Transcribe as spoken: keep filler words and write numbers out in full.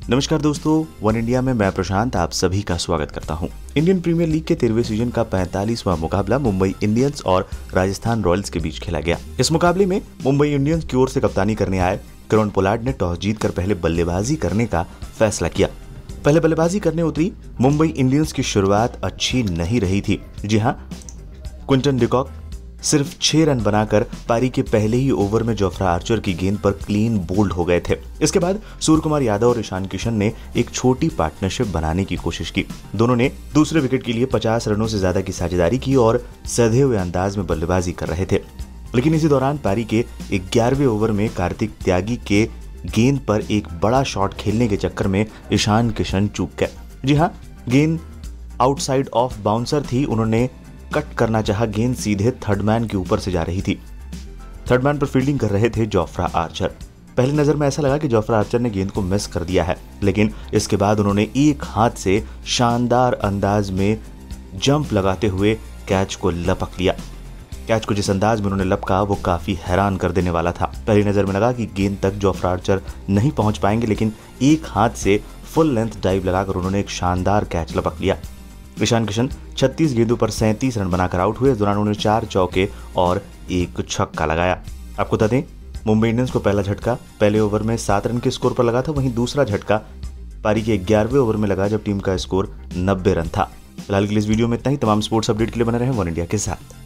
नमस्कार दोस्तों, one India में मैं प्रशांत आप सभी का स्वागत करता हूं। इंडियन प्रीमियर लीग के तेरहवें सीजन का पैंतालीसवां मुकाबला मुंबई इंडियंस और राजस्थान रॉयल्स के बीच खेला गया। इस मुकाबले में मुंबई इंडियंस की ओर से कप्तानी करने आए किरण पोलार्ड ने टॉस जीतकर पहले बल्लेबाजी करने का फैसला किया। पहले बल्लेबाजी करने उतरी मुंबई इंडियंस की शुरुआत अच्छी नहीं रही थी। जी हाँ, क्विंटन डिकॉक सिर्फ छह रन बनाकर पारी के पहले ही ओवर में जोफ्रा आर्चर की गेंद पर क्लीन बोल्ड हो गए थे। इसके बाद सूर्य कुमार यादव और ईशान किशन ने एक छोटी पार्टनरशिप बनाने की कोशिश की। दोनों ने दूसरे विकेट के लिए पचास रनों से ज्यादा की साझेदारी की और सधे हुए अंदाज में बल्लेबाजी कर रहे थे। लेकिन इसी दौरान पारी के ग्यारहवें ओवर में कार्तिक त्यागी के गेंद पर एक बड़ा शॉट खेलने के चक्कर में ईशान किशन चूक गए। जी हाँ, गेंद आउटसाइड ऑफ बाउंसर थी। उन्होंने कट करना चाहा, गेंद सीधे थर्ड मैन के ऊपर से जा रही थी। थर्ड मैन पर फील्डिंग कर रहे थे जोफ्रा आर्चर। पहली नजर में ऐसा लगा कि जोफ्रा आर्चर ने गेंद को मिस कर दिया है, लेकिन इसके बाद उन्होंने एक हाथ से शानदार अंदाज में जंप लगाते हुए कैच को लपक लिया। कैच को जिस अंदाज में उन्होंने लपका वो काफी हैरान कर देने वाला था। पहली नजर में लगा कि गेंद तक जोफ्रा आर्चर नहीं पहुंच पाएंगे, लेकिन एक हाथ से फुल लेंथ डाइव लगाकर उन्होंने एक शानदार कैच लपक लिया। ईशान किशन छत्तीस गेंदों पर सैंतीस रन बनाकर आउट हुए। इस दौरान उन्होंने चार चौके और एक छक्का लगाया। आपको बता दें, मुंबई इंडियंस को पहला झटका पहले ओवर में सात रन के स्कोर पर लगा था, वहीं दूसरा झटका पारी के ग्यारहवें ओवर में लगा जब टीम का स्कोर नब्बे रन था। फिलहाल के लिए इस वीडियो में इतना ही। तमाम स्पोर्ट्स अपडेट के लिए बने रहे वन इंडिया के साथ।